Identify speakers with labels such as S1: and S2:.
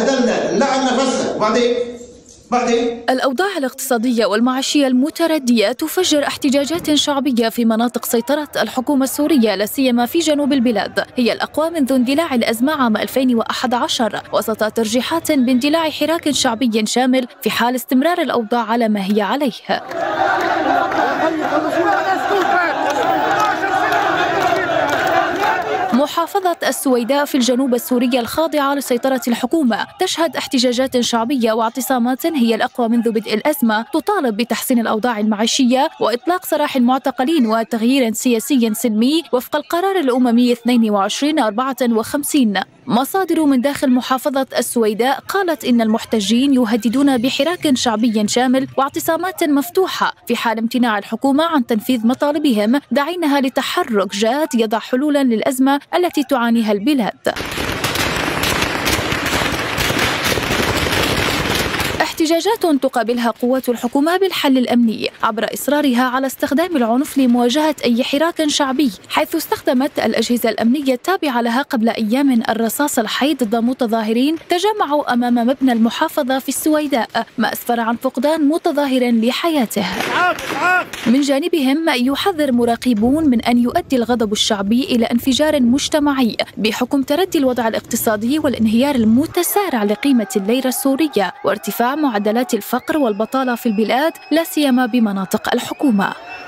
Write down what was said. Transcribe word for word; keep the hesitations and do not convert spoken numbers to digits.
S1: نلعب نفسنا وبعدين بعدين
S2: الأوضاع الاقتصادية والمعيشية المتردية تفجر احتجاجات شعبية في مناطق سيطرة الحكومة السورية لا سيما في جنوب البلاد، هي الأقوى منذ اندلاع الأزمة عام ألفين وأحد عشر وسط ترجيحات باندلاع حراك شعبي شامل في حال استمرار الأوضاع على ما هي عليه. محافظة السويداء في الجنوب السوري الخاضعة لسيطرة الحكومة تشهد احتجاجات شعبية واعتصامات هي الأقوى منذ بدء الأزمة تطالب بتحسين الأوضاع المعيشية وإطلاق سراح المعتقلين وتغيير سياسي سلمي وفق القرار الأممي اثنين وعشرين أربعة وخمسين. مصادر من داخل محافظة السويداء قالت إن المحتجين يهددون بحراك شعبي شامل واعتصامات مفتوحة في حال امتناع الحكومة عن تنفيذ مطالبهم، داعينها لتحرك جاد يضع حلولا للأزمة التي تعانيها البلاد. احتجاجات تقابلها قوات الحكومة بالحل الأمني عبر إصرارها على استخدام العنف لمواجهة أي حراك شعبي، حيث استخدمت الأجهزة الأمنية التابعة لها قبل أيام الرصاص الحي ضد متظاهرين تجمعوا أمام مبنى المحافظة في السويداء، ما أسفر عن فقدان متظاهر لحياته. من جانبهم يحذر مراقبون من أن يؤدي الغضب الشعبي إلى انفجار مجتمعي بحكم تردي الوضع الاقتصادي والانهيار المتسارع لقيمة الليرة السورية وارتفاع معدلات الفقر والبطالة في البلاد لا سيما بمناطق الحكومة.